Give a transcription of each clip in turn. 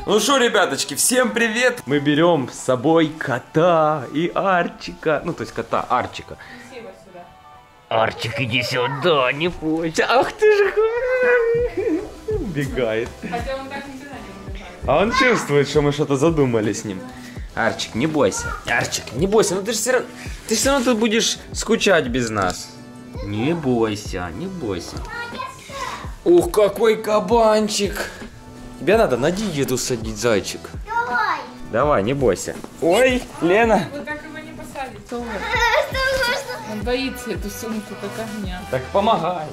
Ну что, ребяточки, всем привет! Мы берем с собой кота и Арчика. Ну, то есть кота Арчика. Арчик, иди сюда, не бойся. Ах ты же... Убегает. Хотя он так никогда не убегает. А он чувствует, что мы что-то задумали с ним. Арчик, не бойся. Арчик, не бойся. Ну ты же все равно тут будешь скучать без нас. Не бойся, не бойся. Ух, какой кабанчик. Тебе надо на диету садить, зайчик. Давай. Давай, не бойся. Ой, Лена. Вы так его не посадите. Он боится эту сумку, как огня. Так помогай.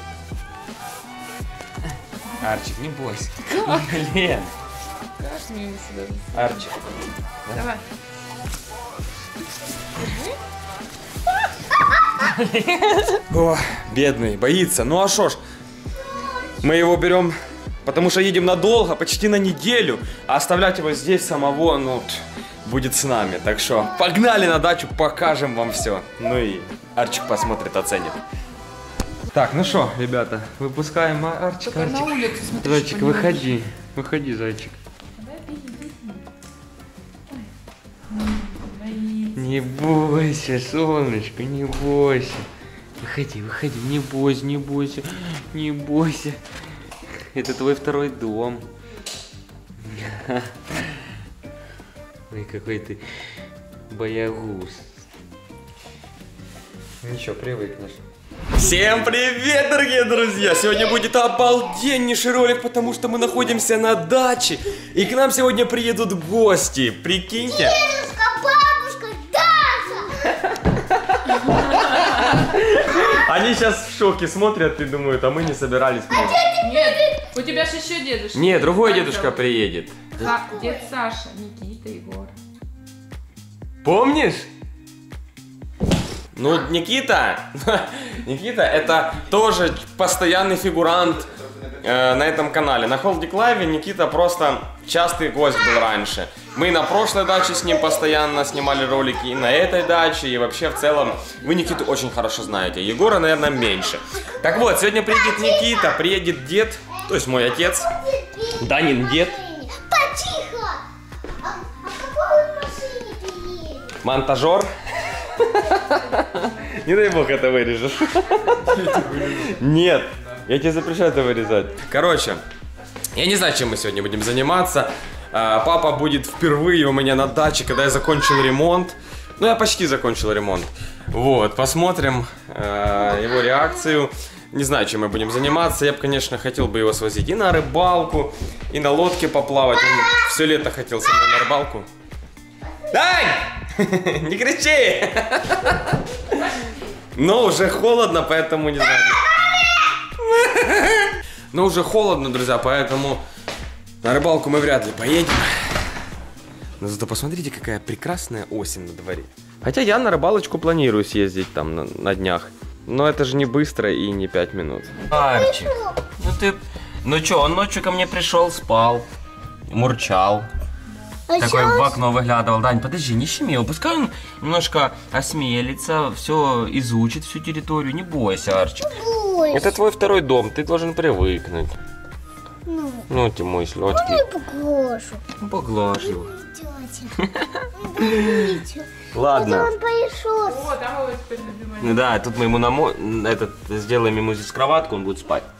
Арчик, не бойся. Лен. Как мне его сюда? Арчик. Давай. О, бедный, боится. Ну а шо ж, мы его берем, потому что едем надолго, почти на неделю, а оставлять его здесь самого, ну, будет с нами. Так что погнали на дачу, покажем вам все. Ну и Арчик посмотрит, оценит. Так, ну что, ребята, выпускаем Арчика. Только на улицу смотри. Зайчик, выходи. Выходи, зайчик. Не бойся, солнышко, не бойся. Выходи, выходи, не бойся, не бойся, не бойся. Это твой второй дом. Ой, какой ты боягуз. Ничего, привыкнешь. Всем привет, дорогие друзья! Сегодня будет обалденнейший ролик, потому что мы находимся на даче. И к нам сегодня приедут гости. Прикиньте. Дедушка, бабушка, Даша. Они сейчас в шоке смотрят и думают, а мы не собирались приехать. Нет, у тебя же еще дедушка. Нет, другой Как дедушка зовут? приедет. Дед Саша, Никита, Егор. Помнишь? Ну, Никита, Никита это тоже постоянный фигурант на этом канале. На Холдик Лайве Никита просто частый гость был раньше. Мы на прошлой даче с ним постоянно снимали ролики, и на этой даче, и вообще в целом вы Никиту очень хорошо знаете. Егора, наверное, меньше. Так вот, сегодня приедет Никита, приедет дед, то есть мой отец, Данин дед. Потихо. А какой машине ты едешь? Монтажер. Не дай бог это вырежешь. Нет, я тебе запрещаю это вырезать. Короче, я не знаю, чем мы сегодня будем заниматься. Папа будет впервые у меня на даче, когда я закончил ремонт. Ну, я почти закончил ремонт. Вот, посмотрим его реакцию. Не знаю, чем мы будем заниматься. Я бы, конечно, хотел бы его свозить и на рыбалку, и на лодке поплавать. Он все лето хотел со мной на рыбалку. Дань! Не кричи! Но уже холодно, поэтому не знаю. Но уже холодно, друзья, поэтому на рыбалку мы вряд ли поедем. Но зато посмотрите, какая прекрасная осень на дворе. Хотя я на рыбалочку планирую съездить там на днях. Но это же не быстро и не 5 минут. Арчик, ну ты... Ну чё, он ночью ко мне пришел, спал, мурчал. Такой в окно выглядывал. Дань, подожди, не щеми его. Пускай он немножко осмелится, все изучит, всю территорию. Не бойся, Арчик. Это твой второй дом, ты должен привыкнуть. Ну ты мой сладкий. Я поглажу. Ну, поглажу его. Идите. Ладно. Он пришел. О, там его теперь любимая. Ну да, тут мы ему сделаем ему здесь кроватку, он будет спать.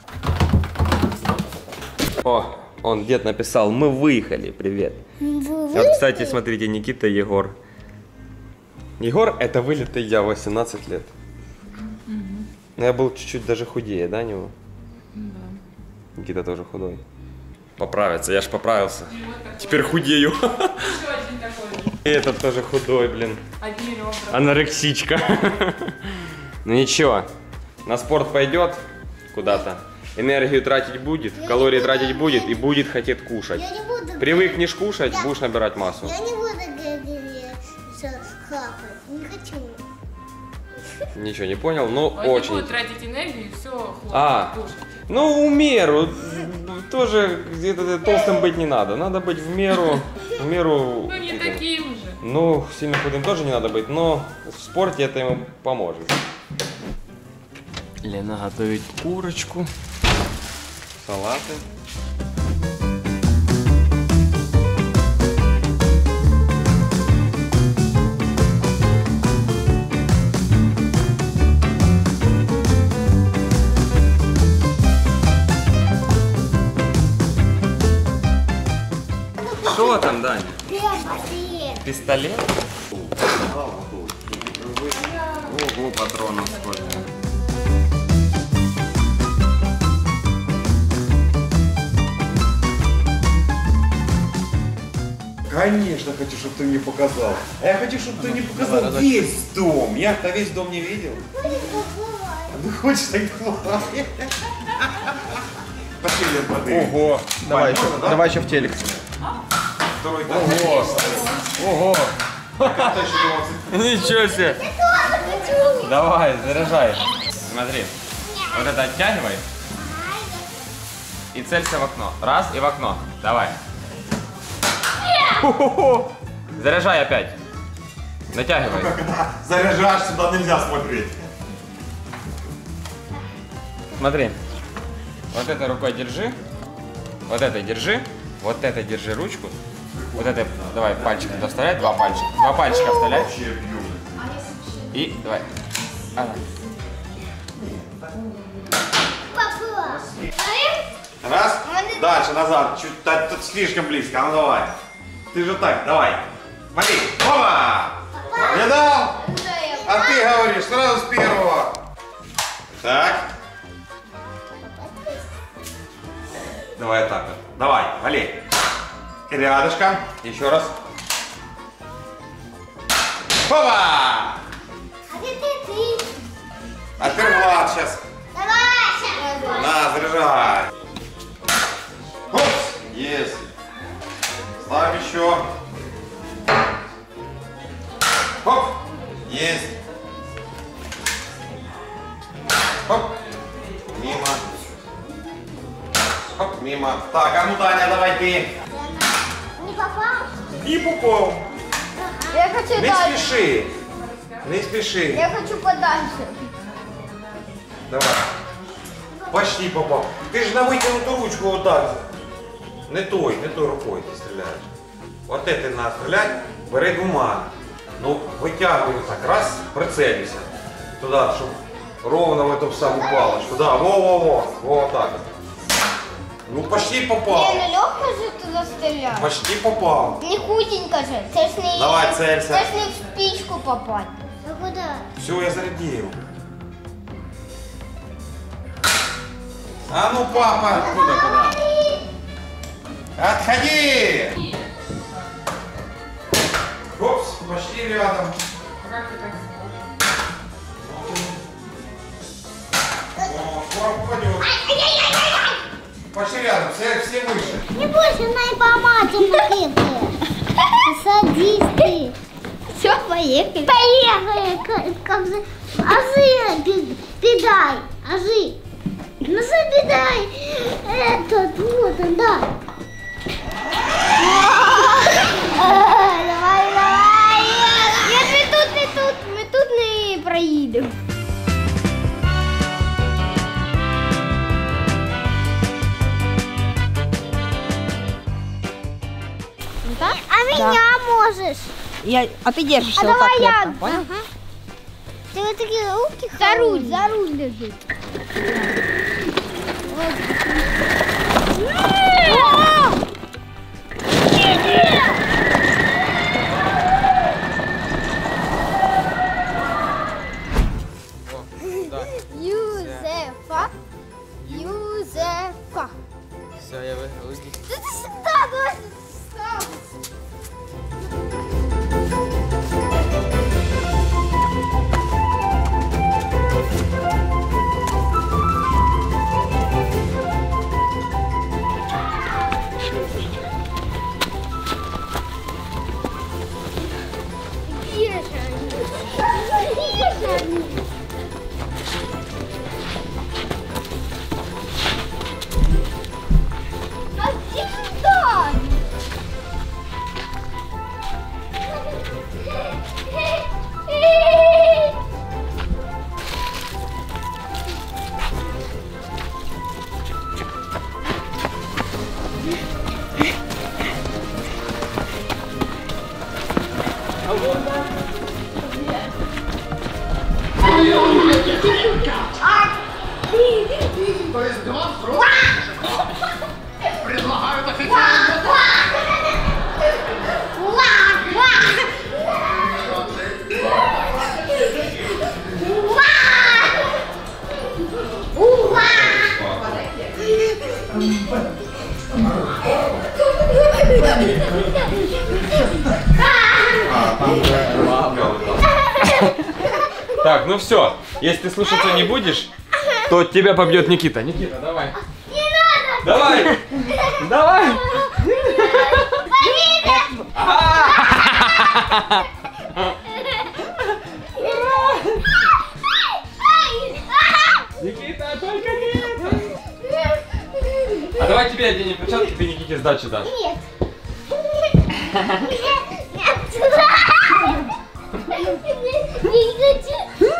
О, он дед написал, мы выехали, привет. Вот, кстати, смотрите, Никита и Егор. Егор это вылитый я, 18 лет. Но я был чуть-чуть даже худее, да, него? Да. Никита тоже худой. Поправиться, я ж поправился. Теперь худею. Еще один такой же. И этот тоже худой, блин. Одни ребра. Анорексичка. Ну ничего, на спорт пойдет куда-то. Энергию тратить будет, калории тратить будет и будет хотеть кушать. Я не буду. Привыкнешь кушать, будешь набирать массу. Я не буду хапать. Не хочу. Ничего не понял, но Он не очень. будет тратить энергию и все, А. кушать. Ну, в меру. Тоже где-то толстым быть не надо. Надо быть в меру. Ну не таким же. Ну, сильно худым тоже не надо быть, но в спорте это ему поможет. Лена готовит курочку, салаты. Что там, Даня? Пистолет. Пистолет? Ого, патронов сколько. Конечно хочу, чтобы ты мне показал. А я хочу, чтобы ты мне показал весь дом. Я-то весь дом не видел. Ну хочешь так давай. Пошли, Лен, воды. Ого. Давай еще, да? Давай еще в телек. Второй Ого. Ого. Кто еще думал? Ничего себе. Давай, заряжай. Смотри. Вот это оттягивай. И целься в окно. Раз и в окно. Давай. Хо-хо-хо. Заряжай опять. Натягивай. Когда заряжаешь, сюда нельзя смотреть. Смотри. Вот этой рукой держи. Вот этой держи. Вот этой держи ручку. Вот этой, давай, пальчик туда вставляй. Два пальчика. Два пальчика вставляй. И давай. Ага. Папа. Раз. Дальше, назад. Чуть тут слишком близко. А ну давай. Ты же так, давай. Смотри. Опа! Не дал? А ты говоришь сразу с первого. Так. Давай так вот. Давай, вали. Рядышком. Еще раз. Опа! А где ты? А ты Влад сейчас. Давай сейчас. На, заряжай. Оп, есть. Ставь еще. Хоп, есть. Хоп, мимо. Хоп, мимо. Так, а ну Таня, давай ты. Не попал? И попал. Я хочу Не дальше. спеши. Не спеши. Я хочу подальше. Давай. Почти попал. Ты же на вытянутую ручку вот так. Не той рукой ты стреляешь. Вот этой надо стрелять, бери двумя. Ну, вытягивай вот так, раз, прицелися. Туда, чтобы ровно в эту самую палочку. Да, во-во-во, вот так вот. Ну, почти попал. Не, ну легко же туда стрелять. Почти попал. Не худенько же. Це ж не, Давай, целься. Це ж не в спичку попасть. А куда? Все, я зарядил. А ну, папа! Куда? Отходи! Опс, почти рядом. О, скоро попадет. Почти рядом, все выше. Не бойся, на и помадем накидываешь. Садись ты. Все, поехали. Поехали. Как же? Азы, педай. Азы. Ну забедай. Этот, вот он, да. Давай, давай. Нет, мы тут не проедем. А меня можешь. А ты держишь А вот так давай я. крепко, понял? Ага. Ты вот такие руки за руль лежит. Юзефа. Все, я выиграл. Да ты всегда должен встать. Где же они? Где же они? А всегда! Так, ну все. Если ты слушаться не будешь, то тебя побьет Никита. Никита, давай. Не надо! Давай! Давай! Никита, только нет! А давай тебе оденем перчатки, ты Никите сдачу дашь. Нет. Не хочу.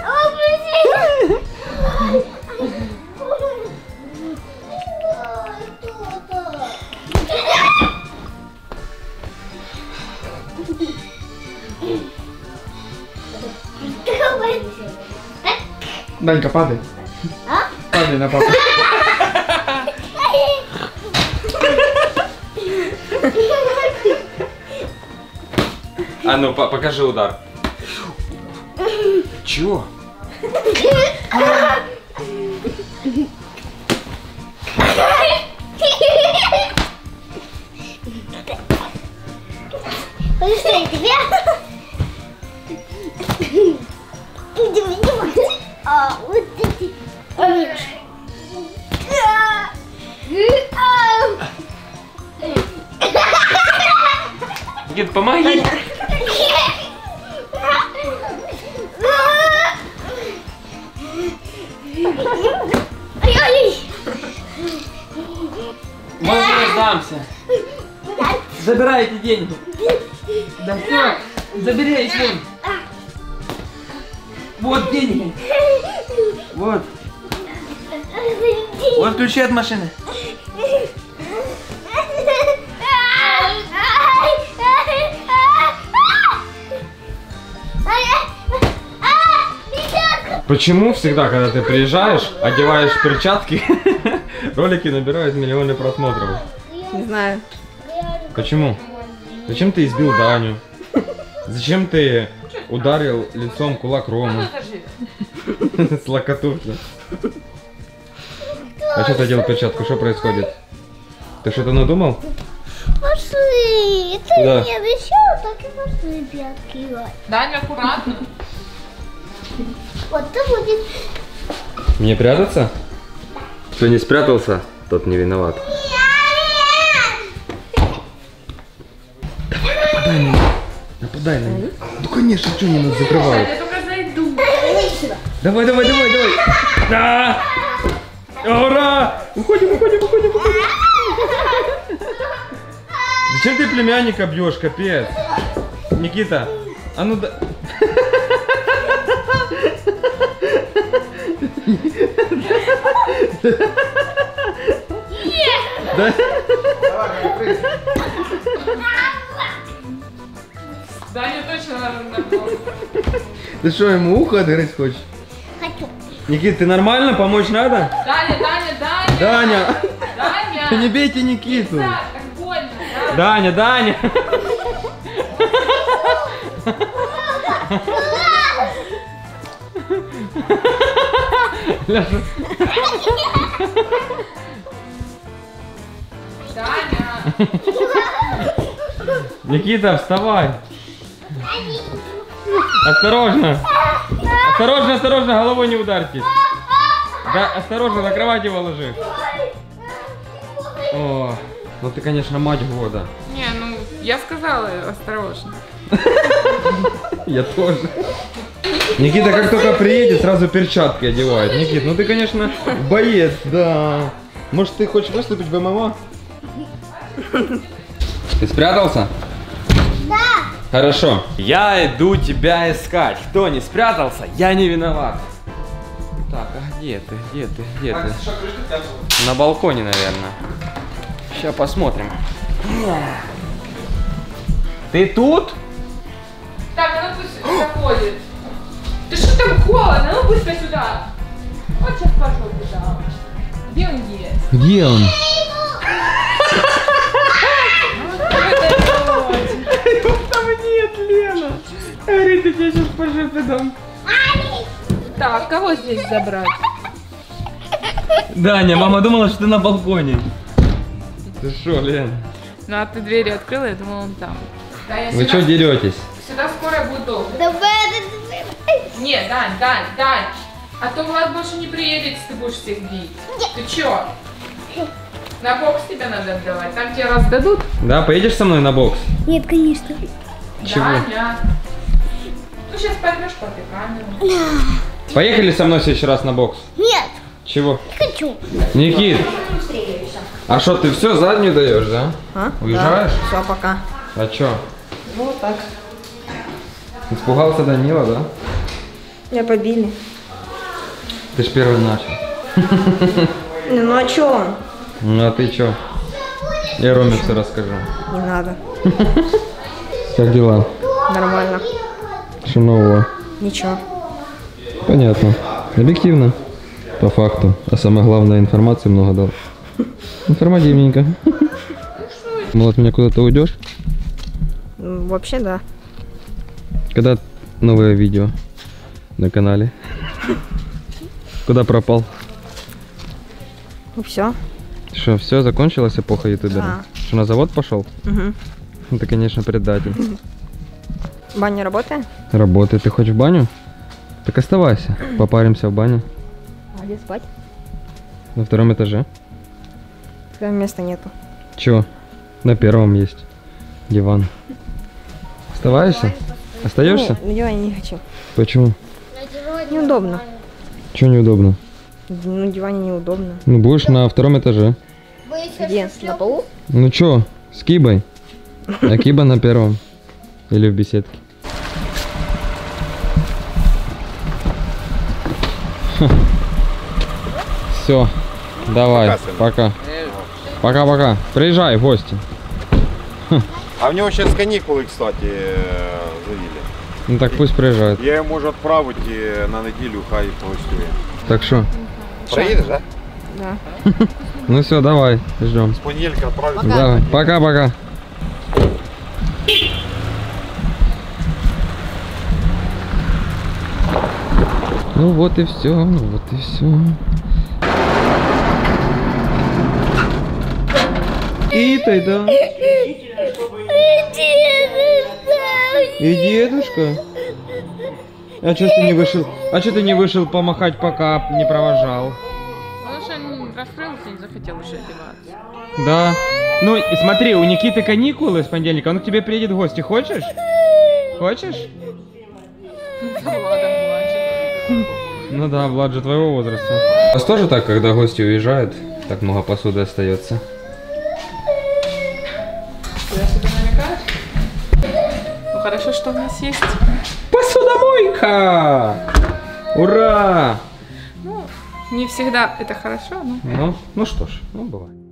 Данька, падай. А? Падай на папу. А ну, покажи удар. Чё? Слушай, тебе? А, вот эти. Никита, помоги. Ай-ай-ай. Можно я сдамся? Забирайте деньги. Да все, забери их вон. Вот деньги. Вот. Вот ключи от машины. Почему всегда, когда ты приезжаешь, одеваешь перчатки, ролики набирают миллионы просмотров? Не знаю. Почему? Зачем ты избил Даню? Зачем ты ударил лицом кулак Рому? С локотухи. А что ты одел перчатку? Что происходит? Ты что-то надумал? Пошли. Ты Куда? мне обещал, так и пошли пятки. Даня, аккуратно. Вот ты будет. Мне прятаться? Кто не спрятался, тот не виноват. Давай, нападай на них. Нападай на них. Ну конечно, что они нас закрывают? Я только зайду. Давай, давай, давай, давай. Да! Ура! Уходим, уходим, уходим, уходим. Зачем ты племянника бьешь, капец? Никита, а ну да... Да? Даня точно надо. Ты что, ему ухо отрыть хочешь? Хочу. Никит, ты нормально? Помочь надо? Даня, Даня, Даня. Даня! Даня. Не бейте Никиту! Так больно. Даня, Даня! Даня. Никита, вставай! Осторожно! Осторожно, осторожно, головой не ударьтесь! Да, осторожно, на кровать его ложи! О, ну ты, конечно, мать года. Не, ну я сказала осторожно. Я тоже. Никита, как только приедет, сразу перчатки одевает. Никит, ну ты, конечно, боец, да. Может, ты хочешь выступить в ММА? Ты спрятался? Да. Хорошо. Я иду тебя искать. Кто не спрятался, я не виноват. Так, а где ты? Где ты? Где ты? На балконе, наверное. Сейчас посмотрим. Ты тут? Так, а ну пусть заходит. Ты что там холодно? Ну быстро сюда. Вот сейчас пошел туда. Где он есть? Где он? Его там нет, Лена. Говорит, я тебя сейчас по жопе дам. Так, кого здесь забрать? Даня, мама думала, что ты на балконе. Ты шо, Лен? Ну а ты двери открыла, я думала, он там. Да, я Вы сюда- что деретесь? Сюда скоро будет долго. Давай. Нет, Дань. А то Влад больше не приедет, если ты будешь всех бить. Ты чё? На бокс тебе надо отдавать, там тебе раздадут. Да, поедешь со мной на бокс? Нет, конечно. Чего? Даня. Ну сейчас поймешь по этой камеру. Поехали со мной в следующий раз на бокс. Нет, Чего? не хочу. Никит, а что, ты все заднюю даешь, да? А? Уезжаешь? Все, пока. А чё? Ну вот так. Испугался Данила, да? Меня побили. Ты ж первый начал. Ну а чё он? Ну а ты чё? Я Роме все расскажу. Не надо. Как дела? Нормально. Что нового? Ничего. Понятно. Объективно. По факту. А самое главное, информации много дал. Информативненько. Мол, от меня куда-то уйдешь? Вообще да. Когда новое видео на канале? Куда пропал? Ну все. Что, все, закончилась эпоха ютубера? Да. Что, на завод пошел? Угу. Ну ты, конечно, предатель. Баня работает? Работает. Ты хочешь в баню? Так оставайся. Попаримся в бане. А где спать? На втором этаже. Там места нету. Чё? На первом есть диван. Оставаешься? Остаешься? Не, на диване не хочу. Почему? Неудобно. Чё неудобно? На диване неудобно. Ну будешь на втором этаже. Где? На полу? Ну чё, с Кибой? А Киба на первом. Или в беседке. Все, давай, пока. Пока-пока. Приезжай в гости. А в нього сейчас канікули, кстати, завели. Ну так пусть приезжает. Я його можу відправити на неділю, хай погостює. Так что? Приїдеш, так? Да. Ну все, давай, ждем. З понеділка відправити. Давай, пока-пока. Ну вот и все, ну вот и все. И тогда. И дедушка. А что ты не вышел? А что ты не вышел помахать, пока не провожал? Потому что он раскрылся и не захотел уже одеваться. Да. Ну и смотри, у Никиты каникулы с понедельника, он к тебе приедет в гости. Хочешь? Хочешь? За Владом плачет. Ну да, Влад же твоего возраста. У вас тоже так, когда гости уезжают, так много посуды остается? Куда себе намекаешь? Ну хорошо, что у нас есть. Посудомойка! Ура! Ну, не всегда это хорошо, но... Ну что ж, ну бывает.